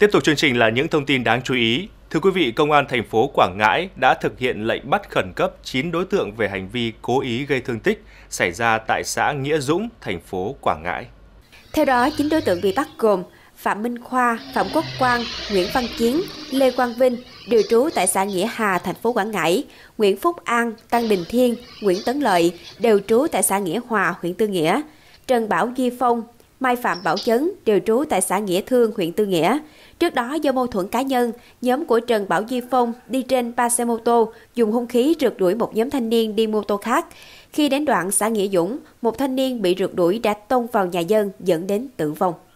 Tiếp tục chương trình là những thông tin đáng chú ý. Thưa quý vị, Công an thành phố Quảng Ngãi đã thực hiện lệnh bắt khẩn cấp 9 đối tượng về hành vi cố ý gây thương tích xảy ra tại xã Nghĩa Dũng, thành phố Quảng Ngãi. Theo đó, 9 đối tượng bị bắt gồm Phạm Minh Khoa, Phạm Quốc Quang, Nguyễn Văn Chiến, Lê Quang Vinh, đều trú tại xã Nghĩa Hà, thành phố Quảng Ngãi, Nguyễn Phúc An, Tăng Đình Thiên, Nguyễn Tấn Lợi, đều trú tại xã Nghĩa Hòa, huyện Tư Nghĩa, Trần Bảo Duy Phong, Mai Phạm Bảo Chấn, đều trú tại xã Nghĩa Thương, huyện Tư Nghĩa. Trước đó, do mâu thuẫn cá nhân, nhóm của Trần Bảo Duy Phong đi trên 3 xe mô tô, dùng hung khí rượt đuổi một nhóm thanh niên đi mô tô khác. Khi đến đoạn xã Nghĩa Dũng, một thanh niên bị rượt đuổi đã tông vào nhà dân dẫn đến tử vong.